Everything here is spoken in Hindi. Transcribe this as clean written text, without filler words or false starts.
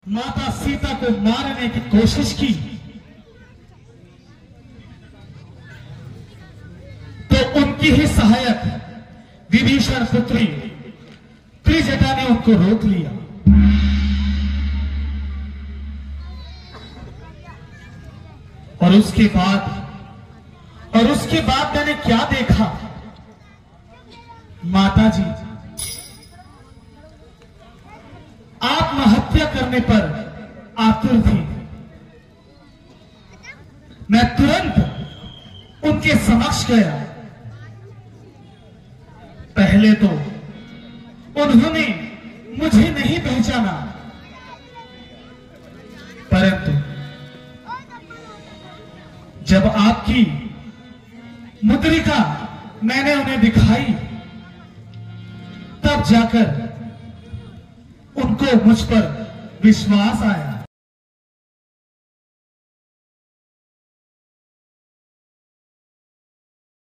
माता सीता को मारने की कोशिश की तो उनकी ही सहायक विभीषण पुत्री त्रिजटा ने उनको रोक लिया। और उसके बाद मैंने क्या देखा, माताजी आत्महत्या करने पर आतुर थी। मैं तुरंत उनके समक्ष गया। पहले तो उन्होंने मुझे नहीं पहचाना, परंतु जब आपकी मुद्रिका मैंने उन्हें दिखाई, तब जाकर उनको मुझ पर विश्वास आया।